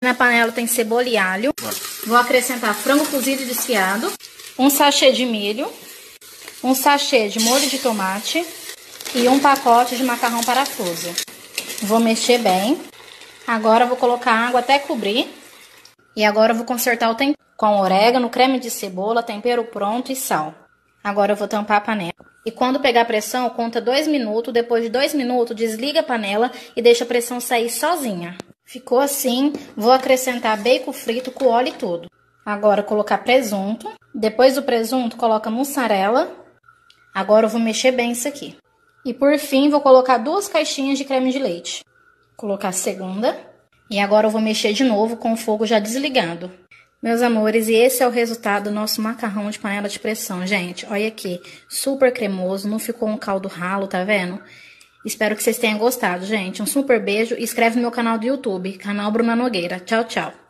Na panela tem cebola e alho. Vou acrescentar frango cozido e desfiado, um sachê de milho, um sachê de molho de tomate e um pacote de macarrão parafuso. Vou mexer bem. Agora eu vou colocar água até cobrir. E agora eu vou consertar o tempero com orégano, creme de cebola, tempero pronto e sal. Agora eu vou tampar a panela. E quando pegar pressão, conta 2 minutos. Depois de 2 minutos, desliga a panela e deixa a pressão sair sozinha. Ficou assim, vou acrescentar bacon frito com óleo e tudo. Agora colocar presunto. Depois do presunto, coloca mussarela. Agora eu vou mexer bem isso aqui. E por fim, vou colocar 2 caixinhas de creme de leite. Colocar a segunda. E agora eu vou mexer de novo com o fogo já desligado. Meus amores, e esse é o resultado do nosso macarrão de panela de pressão, gente. Olha aqui, super cremoso, não ficou um caldo ralo, tá vendo? Espero que vocês tenham gostado, gente. Um super beijo e inscreve no meu canal do YouTube, canal Bruna Nogueira. Tchau, tchau.